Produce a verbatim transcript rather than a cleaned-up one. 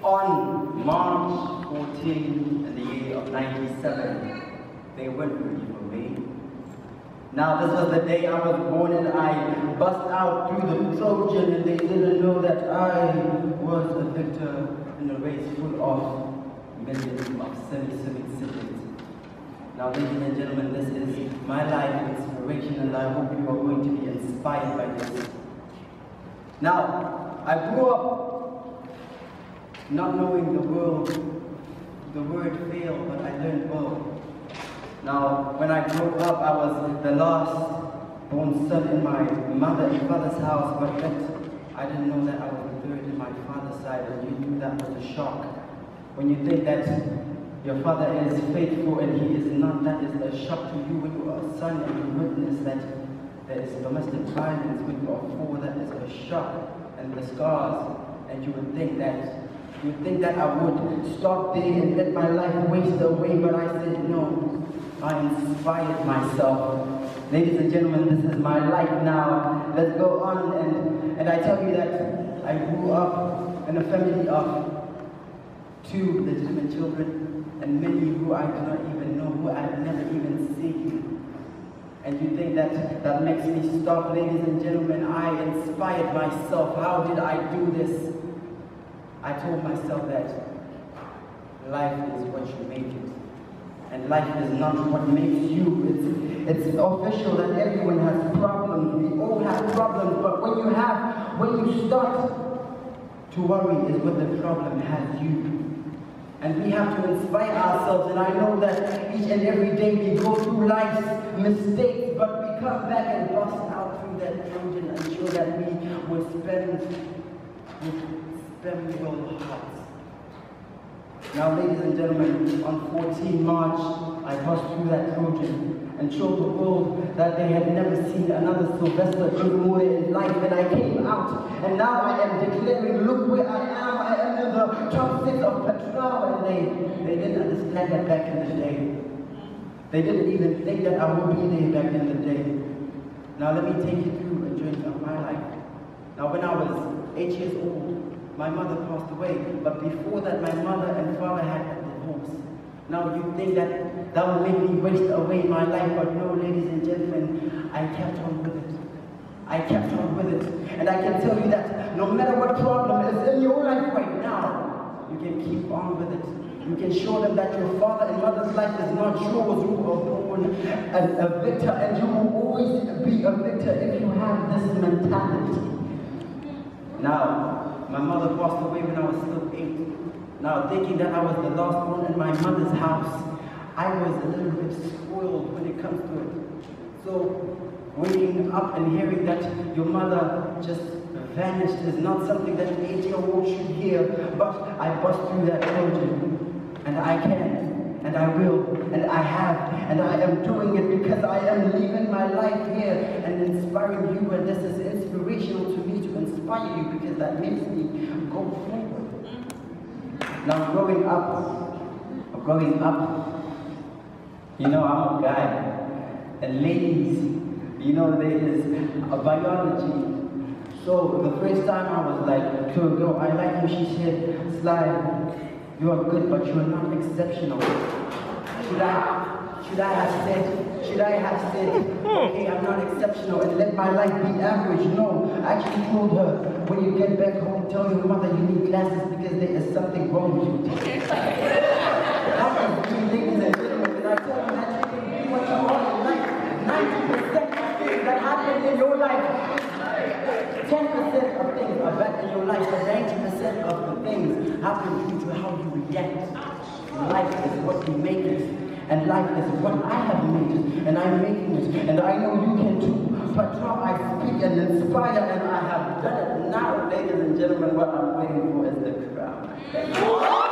On March fourteenth in the year of ninety-seven, they went ready for me. Now this was the day I was born, and I bust out through the Trojan, and they didn't know that I was a victor in a race full of millions of semi-civic siblings. Now ladies and gentlemen, this is my life inspiration, and I hope you are going to be inspired by this. Now, I grew up not knowing the world, the word fail, but I learned well. Now, when I grew up, I was the last born son in my mother and father's house, but yet I didn't know that I was the third in my father's side, and you knew that was a shock. When you think that your father is faithful and he is not, that is a shock to you. When you are a son and you witness that there is domestic violence, when you are four, that is a shock and the scars, and you would think that You think that I would stop there and let my life waste away, but I said no. I inspired myself. Ladies and gentlemen, this is my life now. Let's go on, and, and I tell you that I grew up in a family of two legitimate children, and many who I do not even know, who I've never even seen. And you think that that makes me stop? Ladies and gentlemen, I inspired myself. How did I do this? I told myself that life is what you make it, and life is not what makes you. It's, it's official that everyone has problems. We all have problems, but when you have, when you start to worry is when the problem has you. And we have to inspire ourselves, and I know that each and every day we go through life's mistakes, but we come back and bust out through that Trojan and show that we will spend with very hearts. Now, ladies and gentlemen, on fourteenth March, I passed through that Trojan and showed the world that they had never seen another Sylvester in life, and I came out, and now I am declaring, look where I am, I am in the top six of PATRAL, and they, they didn't understand that back in the day. They didn't even think that I would be there back in the day. Now let me take you through a journey of my life. Now when I was eight years old, my mother passed away, but before that, my mother and father had a divorce. Now you think that that would make me waste away my life, but no, ladies and gentlemen, I kept on with it. I kept on with it. And I can tell you that no matter what problem is in your life right now, you can keep on with it. You can show them that your father and mother's life is not yours. You were born as a victor, and you will always be a victor if you have this mentality. Now, my mother passed away when I was still eight. Now, thinking that I was the last one in my mother's house, I was a little bit spoiled when it comes to it. So, waking up and hearing that your mother just vanished is not something that an eight-year-old should hear, but I bust through that Trojan, and I can, and I will, and I have, and I am doing it because I am living my life here and inspiring you, and this is inspirational to me to inspire you because that makes me go forward. Now growing up, growing up, you know, I'm a guy, and ladies, you know, there is a biology. So the first time I was like, to a girl, I like you, she said, Sly, you are good, but you are not exceptional. Should I, should I have said, should I have said, okay, I'm not exceptional and let my life be average? No, I actually told her, when you get back home, tell your mother you need glasses because there is something wrong with you. That is me, ladies and gentlemen, and I tell you that you can be what you are in life. ninety percent of things that happen in your life, ten percent of things are bad in your life, but ninety percent of the things happen due to how you react. Life is what you make it, and life is what I have made it, and I'm making it, and I know you can too. But now I speak and inspire, and I have done it. Now, ladies and gentlemen, what I'm waiting for is the crown.